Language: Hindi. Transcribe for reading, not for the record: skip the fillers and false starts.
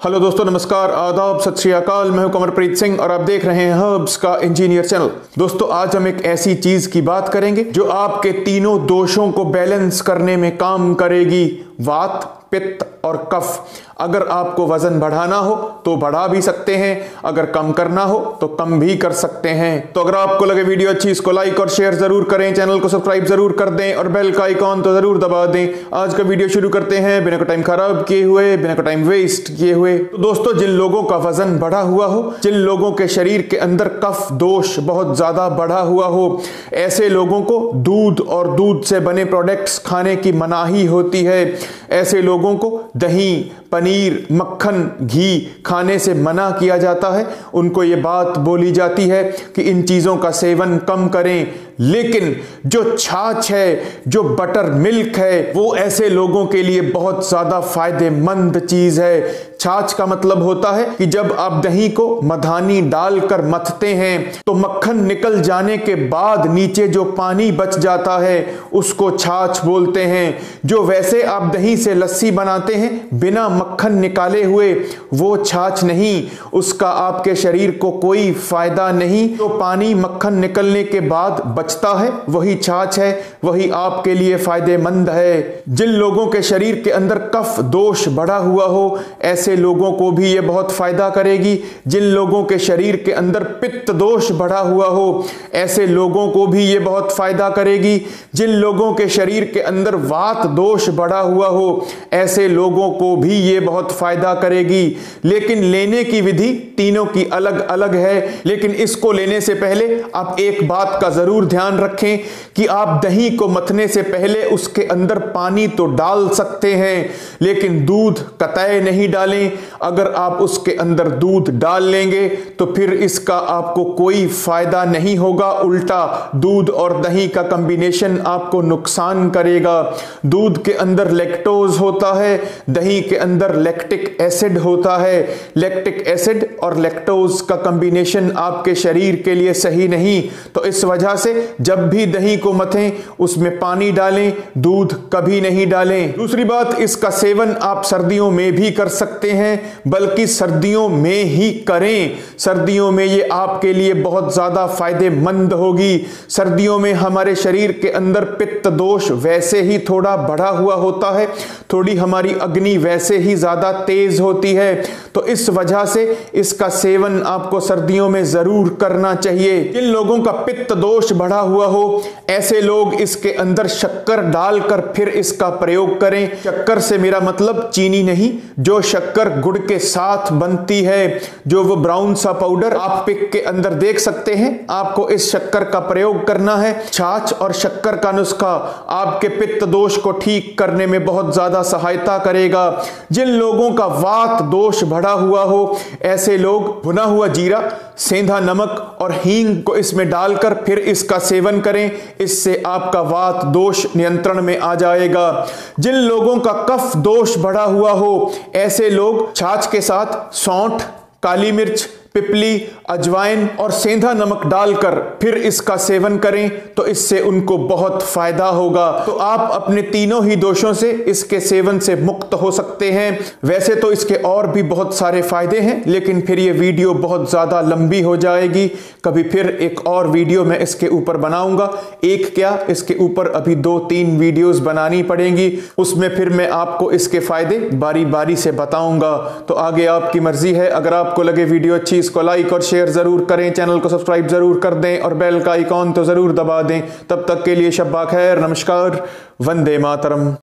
हेलो दोस्तों, नमस्कार, आदाब, सत श्री अकाल। मैं हूं कमरप्रीत सिंह और आप देख रहे हैं हर्ब्स का इंजीनियर चैनल। दोस्तों, आज हम एक ऐसी चीज की बात करेंगे जो आपके तीनों दोषों को बैलेंस करने में काम करेगी। वात, पित्त और कफ। अगर आपको वजन बढ़ाना हो तो बढ़ा भी सकते हैं, अगर कम करना हो तो कम भी कर सकते हैं। तो अगर आपको लगे वीडियो अच्छी, इसको लाइक और शेयर जरूर करें, चैनल को सब्सक्राइब जरूर कर दें और बेल का आइकॉन तो जरूर दबा दें। आज का वीडियो शुरू करते हैं बिना को टाइम खराब किए हुए, बिना को टाइम वेस्ट किए हुए। तो दोस्तों, जिन लोगों का वजन बढ़ा हुआ हो, जिन लोगों के शरीर के अंदर कफ दोष बहुत ज्यादा बढ़ा हुआ हो, ऐसे लोगों को दूध और दूध से बने प्रोडक्ट्स खाने की मनाही होती है। ऐसे लोगों को दही, पनीर, मक्खन, घी खाने से मना किया जाता है। उनको ये बात बोली जाती है कि इन चीजों का सेवन कम करें। लेकिन जो छाछ है, जो बटर मिल्क है, वो ऐसे लोगों के लिए बहुत ज्यादा फायदेमंद चीज है। छाछ का मतलब होता है कि जब आप दही को मधानी डालकर मथते हैं तो मक्खन निकल जाने के बाद नीचे जो पानी बच जाता है उसको छाछ बोलते हैं। जो वैसे आप दही से लस्सी बनाते हैं बिना मक्खन निकाले हुए, वो छाछ नहीं, उसका आपके शरीर को कोई फायदा नहीं। तो पानी मक्खन निकलने के बाद बचता है वही छाछ है, वही आपके लिए फायदेमंद है। जिन लोगों के शरीर के अंदर कफ दोष बढ़ा हुआ हो, ऐसे लोगों को भी ये बहुत फायदा करेगी। जिन लोगों के शरीर के अंदर पित्त दोष बढ़ा हुआ हो, ऐसे लोगों को भी ये बहुत फायदा करेगी। जिन लोगों के शरीर के अंदर वात दोष बढ़ा हुआ हो, ऐसे लोगों को भी ये बहुत फायदा करेगी। लेकिन लेने की विधि तीनों की अलग अलग है। लेकिन इसको लेने से पहले आप एक बात का जरूर ध्यान रखें कि आप दही को मथने से पहले उसके अंदर पानी तो डाल सकते हैं, लेकिन दूध कतई नहीं डालें। अगर आप उसके अंदर दूध डाल लेंगे तो फिर इसका आपको कोई फायदा नहीं होगा, उल्टा दूध और दही का कॉम्बिनेशन आपको नुकसान करेगा। दूध के अंदर लैक्टोज होता है, दही के अंदर लैक्टिक एसिड होता है। लैक्टिक एसिड और लैक्टोज का कॉम्बिनेशन आपके शरीर के लिए सही नहीं। तो इस वजह से जब भी दही को मथें उसमें पानी डालें, दूध कभी नहीं डालें। दूसरी बात, इसका सेवन आप सर्दियों में भी कर सकते हैं, बल्कि सर्दियों में ही करें। सर्दियों में ये आपके लिए बहुत ज्यादा फायदेमंद होगी। सर्दियों में हमारे शरीर के अंदर पित्त दोष वैसे ही थोड़ा बढ़ा हुआ होता है, थोड़ी हमारी अग्नि वैसे ही ज्यादा तेज होती है। तो इस वजह से इसका सेवन आपको सर्दियों में जरूर करना चाहिए। जिन लोगों का पित्त दोष बढ़ा हुआ हो, ऐसे लोग इसके अंदर शक्कर डालकर फिर इसका प्रयोग करें। शक्कर से मेरा मतलब चीनी नहीं, जो शक्कर गुड़ के साथ बनती है, जो वो ब्राउन सा पाउडर आप पिक के अंदर देख सकते हैं, आपको इस शक्कर का प्रयोग करना है। छाछ और शक्कर का नुस्खा आपके पित्त दोष को ठीक करने में बहुत ज्यादा सहायता करेगा। जिन लोगों का वात दोष बढ़ा हुआ हो, ऐसे लोग भुना हुआ जीरा, सेंधा नमक और हींग को इसमें डालकर फिर इसका सेवन करें। इससे आपका वात दोष नियंत्रण में आ जाएगा। जिन लोगों का कफ दोष बढ़ा हुआ हो, ऐसे लोग छाछ के साथ सौंठ, काली मिर्च, पिपली, अजवाइन और सेंधा नमक डालकर फिर इसका सेवन करें तो इससे उनको बहुत फायदा होगा। तो आप अपने तीनों ही दोषों से इसके सेवन से मुक्त हो सकते हैं। वैसे तो इसके और भी बहुत सारे फायदे हैं, लेकिन फिर ये वीडियो बहुत ज्यादा लंबी हो जाएगी। कभी फिर एक और वीडियो मैं इसके ऊपर बनाऊंगा। एक क्या, इसके ऊपर अभी 2-3 वीडियोस बनानी पड़ेंगी। उसमें फिर मैं आपको इसके फायदे बारी बारी से बताऊंगा। तो आगे आपकी मर्जी है। अगर आपको लगे वीडियो अच्छी, इसको लाइक और शेयर जरूर करें, चैनल को सब्सक्राइब जरूर कर दें और बेल का आइकॉन तो जरूर दबा दें। तब तक के लिए शब्बा खैर, नमस्कार, वंदे मातरम।